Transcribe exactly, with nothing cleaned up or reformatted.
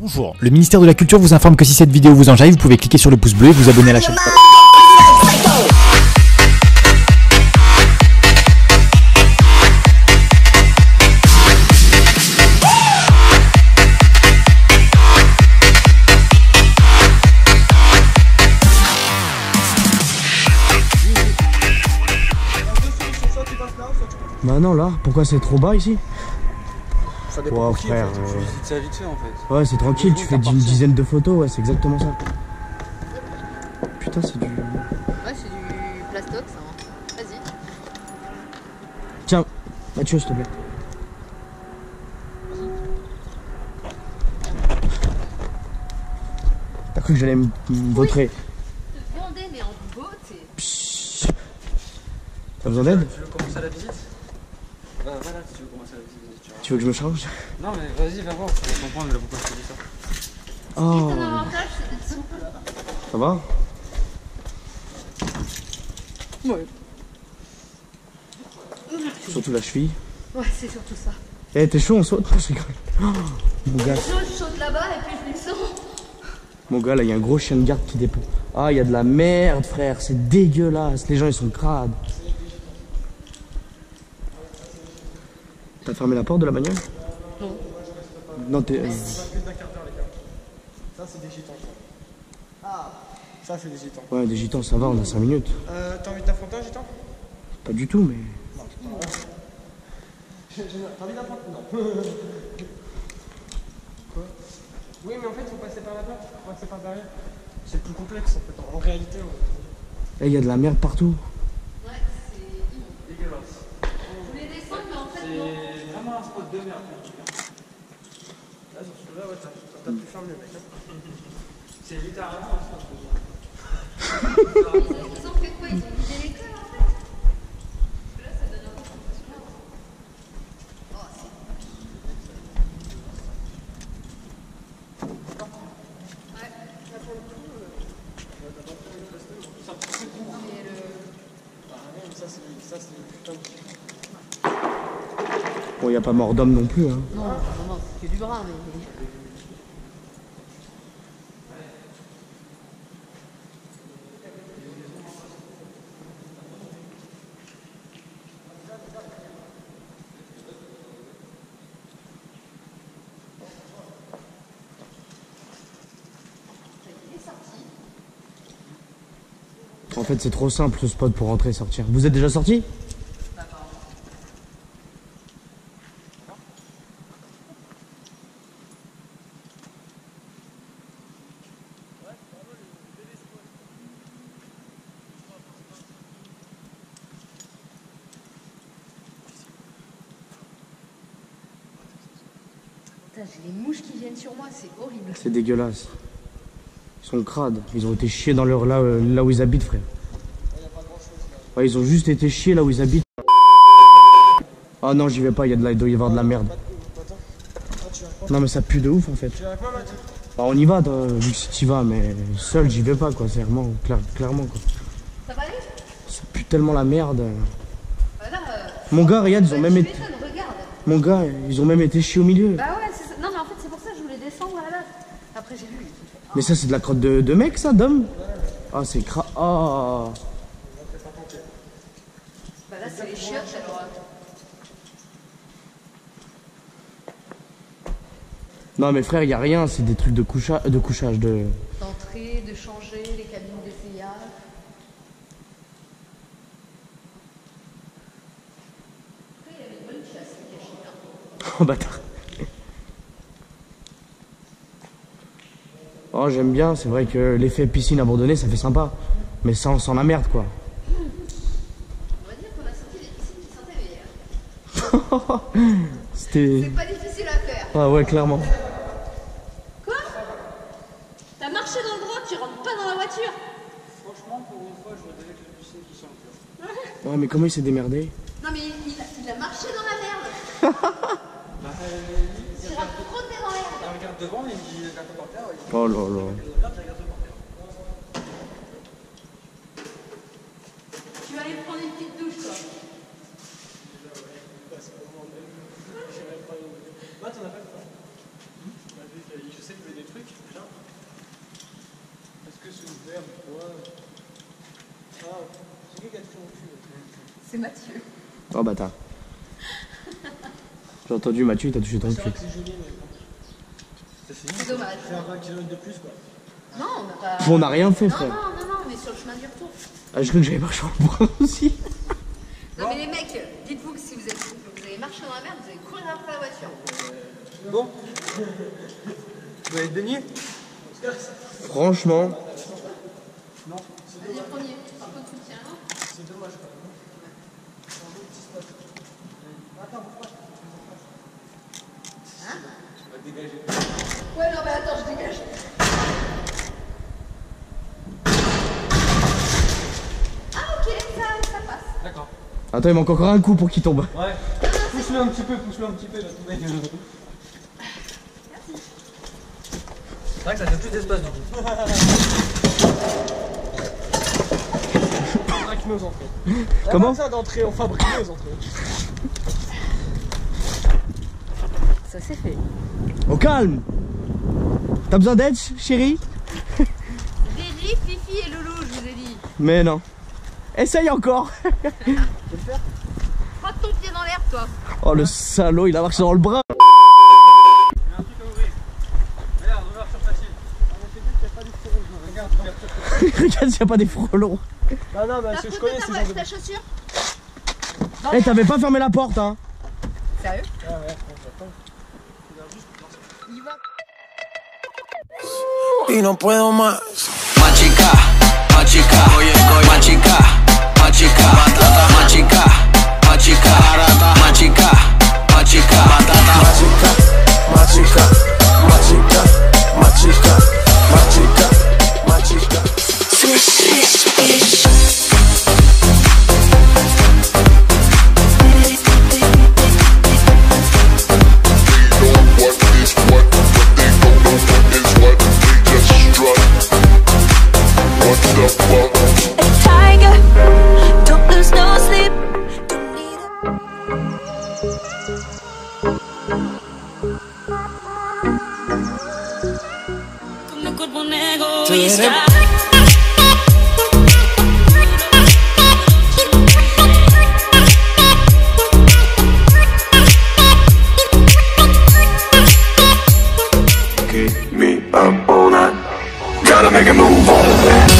Bonjour, le ministère de la Culture vous informe que si cette vidéo vous enjaille, vous pouvez cliquer sur le pouce bleu et vous abonner à la chaîne. Bah non là, pourquoi c'est trop bas ici? Ça dépend wow, pour qui, frère, en fait. euh... Tu visites ça vite fait en fait. Ouais, c'est tranquille, tu fais une dizaine de photos, ouais, c'est exactement ça. Putain, c'est du... Ouais, c'est du plastox, hein. Vas-y. Tiens, Mathieu, s'il te plaît. T'as cru que j'allais me vautrer? Oui. Je te demandais, mais en beauté. T'as besoin d'aide? Tu veux commencer la visite? Bah voilà, si tu veux commencer la visite. Tu veux que je me change? Non mais vas-y, va voir, tu vas comprendre pourquoi je te dis ça. Oh. C'est un avantage, c'est d'être souple. Ça va? Ouais. Surtout la cheville. Ouais, c'est surtout ça. Eh, hey, t'es chaud, on saute? Je rigole. Oh, mon gars. Je saute là-bas et puis je descends. Mon gars, là, il y a un gros chien de garde qui dépend. Ah, il y a de la merde, frère. C'est dégueulasse. Les gens, ils sont crades. T'as fermé la porte de la bagnole? Non. Non, t'es... Euh... Ça c'est des gitans. Ah. Ça c'est des gitans. Ouais, des gitans, ça va, on a cinq minutes. Euh, t'as envie de t'affronter un gitan? Pas du tout, mais... Non, c'est pas vrai. T'as envie d'affronter? Non. Quoi? Oui, mais en fait, il faut passer par là-bas. Faut passer par derrière. C'est plus complexe en fait. En réalité, eh, il y a de la merde partout. Ouais, c'est dégueulasse. Je voulais descendre, mais en fait, non. C'est vraiment un spot de merde. Là, sur celui-là, ouais, t'as pu faire mieux, mec. C'est littéralement un spot de merde. Ils ont fait quoi? Ils ont vidé l'école en fait? Parce que là, ça donne un peu d'impression. Oh, c'est... Ouais, là pour le coup... Ça prend ce coup. Mais le... Ah non, mais ça c'est putain de... Bon, il n'y a pas mort d'homme non plus, hein. Non, non, non, c'est que du bras, mais... En fait, c'est trop simple ce spot pour rentrer et sortir. Vous êtes déjà sorti? Putain, j'ai les mouches qui viennent sur moi, c'est horrible. C'est dégueulasse. Ils sont crades. Ils ont été chiés dans leur là, euh, là où ils habitent, frère. Ouais, ils ont juste été chiés là où ils habitent. Ah non, j'y vais pas, il y a de la, il doit y avoir de la merde. Non mais ça pue de ouf en fait. Bah, on y va, toi, vu que tu y vas, mais seul j'y vais pas quoi, c'est vraiment, clair, clairement quoi. Ça va aller? Ça pue tellement la merde. Bah là, euh... Mon gars, regarde, ils ont bah, même tu été... m'étonnes, regarde. Mon gars, ils ont même été chiés au milieu. Bah ouais, c'est ça. Non mais en fait c'est pour ça que je voulais descendre à la base. Après j'ai vu. Mais ça c'est de la crotte de, de mec ça, d'homme? Ah c'est cra... Ah. Bah là c'est les chiottes à droite. Non mais frère, y a rien, c'est des trucs de, coucha... de couchage, de... D'entrer, de changer, les cabines d'essayage. Après il y avait une bonne chasse qui cachée là. Oh bâtard. Oh j'aime bien, c'est vrai que l'effet piscine abandonnée ça fait sympa. Mais sans, sans la merde quoi. On va dire qu'on a sorti des piscines qui sentaient meilleures. C'était... C'est pas difficile à faire. Ah ouais clairement. Quoi? T'as marché dans le droit, tu rentres pas dans la voiture. Franchement, pour une fois, je vois avec les piscines qui sont Ouais mais comment il s'est démerdé? Non mais il, il, a, il a marché dans la merde. bah, euh, il, Il a frotté dans l'herbe. il regarde devant, il dit regarde par terre. Il Oh là là. regarde, il regarde par terre. Tu vas aller prendre une petite douche toi. Bah, t'en as pas le temps. Je sais que C'est Mathieu. Oh bâtard. J'ai entendu Mathieu, il t'a touché dans le cul. C'est dommage. Faire vingt kilomètres de plus quoi. Non, on n'a pas. Bon, on n'a rien fait, Non, frère. non, non, non, mais sur le chemin du retour. Ah, je crois que j'avais marché en bois aussi. Non, mais les mecs, dites-vous que si vous, êtes, vous avez marché dans la merde, vous allez courir après la voiture. Bon. Vous allez te baigner? Franchement. Vas-y, premier. Un peu de soutien. C'est dommage quoi. Hein? Ouais, non, mais attends, je dégage. Ah, ok, ça, ça passe. D'accord. Attends, il manque encore un coup pour qu'il tombe. Ouais. Pousse-le un petit peu, pousse-le un petit peu, il va tomber. C'est vrai que ça fait plus d'espace du coup. Fabriqueuse en fait. Comment ça d'entrée, on fabriqueuse entrée. Ça c'est fait. Au calme. T'as besoin d'aide, chérie? Dédi, Fifi et Loulou, je vous ai dit. Mais non. Essaye encore. Prends ton pied dans l'air, toi. Oh le salaud, il a marché dans le bras. Il y a un truc à ouvrir. Regarde, ouverture facile. Regarde, regarde. Regarde s'il n'y a pas des frelons. Non, non, mais T'as je foutu connais ta, ces gens de... ta chaussure? Eh, t'avais pas fermé la porte, hein? Sérieux? Ah ouais, attends. Il va. Y no puedo más. Machica, machica, machica, machica, machica, machica, machica, machica, machica, machica, machica, machica, machica, machica. Con mi cuerpo un egoísta. Keep me up all night. Gotta make a move on that.